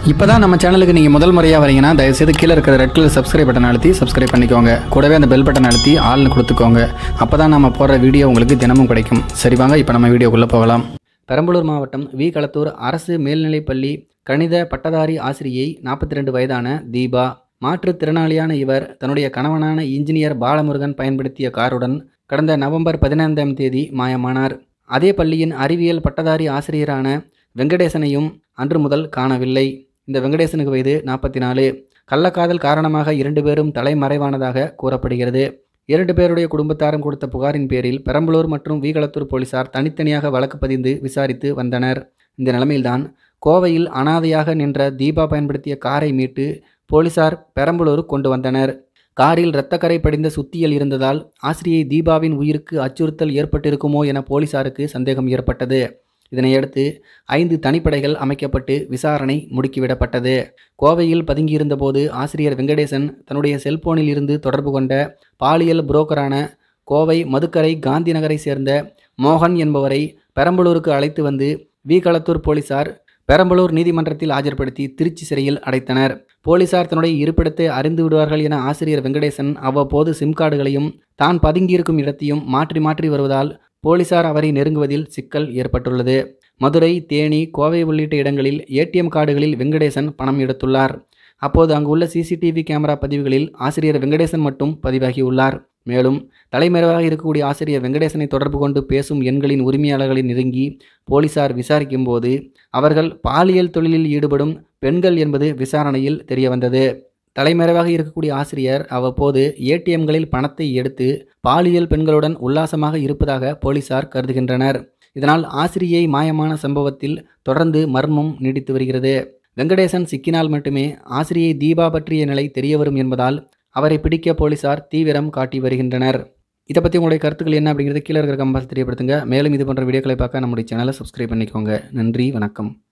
இப்போதான் நம்ம சேனலுக்கு நீங்கள் முதல் முறையாக வரீங்கன்னா தயவுசெய்து கீழே இருக்கிற ரெட் கலர் சப்ஸ்கிரைப் பட்டன் அழுத்தி சப்ஸ்கிரைப் பண்ணிக்கோங்க. கூடவே அந்த பெல் பட்டன் அழுத்தி ஆள்னு கொடுத்துக்கோங்க. அப்போ தான் நம்ம போடுற வீடியோ உங்களுக்கு தினமும் கிடைக்கும். சரி வாங்க இப்போ நம்ம வீடியோக்குள்ளே போகலாம். பெரம்பலூர் மாவட்டம் வி. களத்தூர் அரசு மேல்நிலைப்பள்ளி கணித பட்டதாரி ஆசிரியை 42 வயதான தீபா. மாற்றுத்திறனாளியான இவர் தன்னுடைய கணவனான இன்ஜினியர் பாலமுருகன் பயன்படுத்திய காருடன் கடந்த நவம்பர் 15ஆம் தேதி மாயமானார். அதே பள்ளியின் அறிவியல் பட்டதாரி ஆசிரியரான வெங்கடேசனையும் அன்று முதல் காணவில்லை. இந்த வெங்கடேசனுக்கு வயது 44. கள்ளக்காதல் காரணமாக 2 பேரும் தலைமறைவானதாக கூறப்படுகிறது. 2 பேருடைய குடும்பத்தாரும் கொடுத்த புகாரின் பேரில் பெரம்பலூர் மற்றும் வி. களத்தூர் போலீசார் தனித்தனியாக வழக்கு பதிந்து விசாரித்து வந்தனர். இந்த நிலைமையில்தான் கோவையில் அனாதையாக நின்ற தீபா பயன்படுத்திய காரை மீட்டு போலீசார் பெரம்பலூர் கொண்டு வந்தனர். காரில் இரத்தக்கரை படிந்த சுத்தியல் இருந்ததால் ஆசிரியை தீபாவின் உயிருக்கு அச்சுறுத்தல் ஏற்பட்டிருக்குமோ என போலீசாருக்கு சந்தேகம் ஏற்பட்டது. இதனையடுத்து 5 தனிப்படைகள் அமைக்கப்பட்டு விசாரணை முடுக்கிவிடப்பட்டது. கோவையில் பதுங்கியிருந்தபோது ஆசிரியர் வெங்கடேசன் தன்னுடைய செல்போனில் இருந்து தொடர்பு கொண்ட பாலியல் புரோக்கரான கோவை மதுக்கரை காந்தி நகரை சேர்ந்த மோகன் என்பவரை பெரம்பலூருக்கு அழைத்து வந்து வி. களத்தூர் போலீசார் பெரம்பலூர் நீதிமன்றத்தில் ஆஜர்படுத்தி திருச்சி சிறையில் அடைத்தனர். போலீசார் தன்னுடைய இருப்பிடத்தை அறிந்து விடுவார்கள் என ஆசிரியர் வெங்கடேசன் அவ்வப்போது சிம் கார்டுகளையும் தான் பதுங்கியிருக்கும் இடத்தையும் மாற்றி மாற்றி வருவதால் போலீசார் அவரை நெருங்குவதில் சிக்கல் ஏற்பட்டுள்ளது. மதுரை, தேனி, கோவை உள்ளிட்ட இடங்களில் ஏடிஎம் கார்டுகளில் வெங்கடேசன் பணம் எடுத்துள்ளார். அப்போது அங்குள்ள சிசிடிவி கேமரா பதிவுகளில் ஆசிரியர் வெங்கடேசன் மட்டும் பதிவாகியுள்ளார். மேலும் தலைமறைவாக இருக்கக்கூடிய ஆசிரியர் வெங்கடேசனை தொடர்பு கொண்டு பேசும் எண்களின் உரிமையாளர்களை நெருங்கி போலீசார் விசாரிக்கும் போது அவர்கள் பாலியல் தொழிலில் ஈடுபடும் பெண்கள் என்பது விசாரணையில் தெரியவந்தது. தலைமறைவாக இருக்கக்கூடிய ஆசிரியர் அவ்வப்போது ஏடிஎம்களில் பணத்தை எடுத்து பாலியல் பெண்களுடன் உல்லாசமாக இருப்பதாக போலீசார் கருதுகின்றனர். இதனால் ஆசிரியை மாயமான சம்பவத்தில் தொடர்ந்து மர்மம் நீடித்து வருகிறது. வெங்கடேசன் சிக்கினால் மட்டுமே ஆசிரியை தீபா பற்றிய நிலை தெரியவரும் என்பதால் அவரை பிடிக்க போலீசார் தீவிரம் காட்டி வருகின்றனர். இதை பற்றி உங்களுடைய கருத்துக்கள் என்ன அப்படிங்கிறது கீழே இருக்கிற கமெண்ட்ஸ் தெரியப்படுத்துங்க. மேலும் இது போன்ற வீடியோக்களை பார்க்க நம்முடைய சேனலை சப்ஸ்கிரைப் பண்ணிக்கோங்க. நன்றி, வணக்கம்.